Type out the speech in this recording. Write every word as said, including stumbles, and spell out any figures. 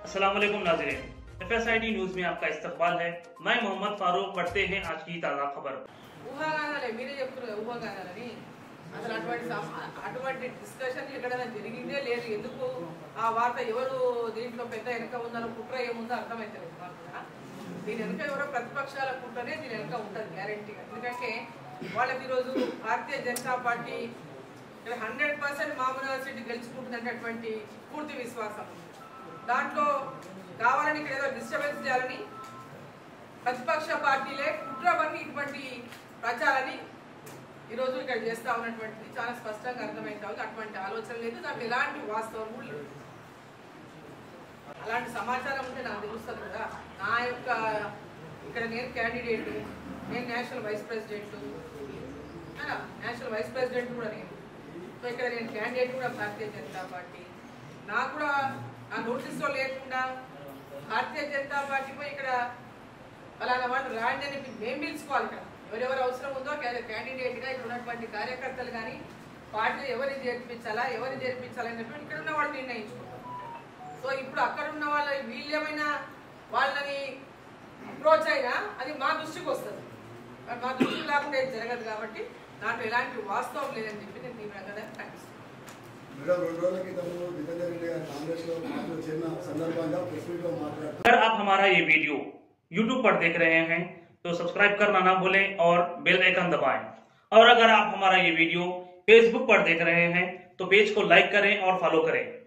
अस्सलाम वालेकुम नाज़रीन, F S I D news में आपका इस्तकबाल है। मैं मोहम्मद फारूक। पढ़ते हैं आज की ताज़ा खबर। ఊహాగానాలే మీరే చెప్తున్నారు ఊహాగానాలని అసలు అటువంటి అటువంటి డిస్కషన్ ఎక్కడైనా జరిగిందే లేదు. ఎందుకు ఆ వార్త ఎవరు దీంట్లో పెద్ద వెనక ఉన్నారో కుట్ర ఏముందో అర్థమైతలేదు మాకు కూడా. దీని వెనక ఎవరో ప్రతిపక్షాల కుట్రనే దీని వెనక ఉంటుంది గ్యారెంటీగా. ఎందుకంటే వాళ్ళకి ఈరోజు భారతీయ జనతా పార్టీ ఇక్కడ హండ్రెడ్ పర్సెంట్ మామూలు సీటు గెలుచుకుంటుందనేటువంటి పూర్తి విశ్వాసం. దాంట్లో కావాలని ఇక్కడ ఏదో డిస్టర్బెన్స్ చేయాలని ప్రతిపక్ష పార్టీలే కుట్రవన్నీ ఇటువంటి ప్రచారాన్ని ఈరోజు ఇక్కడ చేస్తూ ఉన్నటువంటిది చాలా స్పష్టంగా అర్థమైంది. అటువంటి ఆలోచన లేదు, దాంట్లో ఎలాంటి వాస్తవం కూడా లేదు. అలాంటి సమాచారం ఉంటే నాకు తెలుస్తుంది కదా. నా యొక్క ఇక్కడ నేను క్యాండిడేట్, నేను national vice president, national vice president కూడా నేను. సో ఇక్కడ నేను క్యాండిడేట్ కూడా భారతీయ జనతా పార్టీ. నాకు కూడా ఆ నోటీస్లో లేకుండా భారతీయ జనతా పార్టీ పోయి ఇక్కడ అలాంటి వాళ్ళు రాండి అని మేము పిలుచుకోవాలి. ఇక్కడ ఎవరెవరు అవసరం ఉందో క్యాండిడేట్గా ఇక్కడ ఉన్నటువంటి కార్యకర్తలు కానీ పార్టీ ఎవరిని చేర్పించాలా ఎవరిని చేర్పించాలనేటువంటి ఇక్కడ ఉన్న వాళ్ళు నిర్ణయించుకుంటారు. సో ఇప్పుడు అక్కడ ఉన్న వాళ్ళ వీళ్ళు ఏమైనా వాళ్ళని అప్రోచ్ అయినా అది మా దృష్టికి వస్తుంది. మా దృష్టికి లేకుండా ఏది జరగదు. కాబట్టి దాంట్లో ఎలాంటి వాస్తవం లేదని చెప్పి నేను తీవ్రంగా ఖండిస్తున్నాను. अगर आप हमारा ये वीडियो यूट्यूब पर देख रहे हैं तो सब्सक्राइब करना ना भूलें और बेल आइकन दबाएं। और अगर आप हमारा ये वीडियो फेसबुक पर देख रहे हैं तो पेज को लाइक करें और फॉलो करें।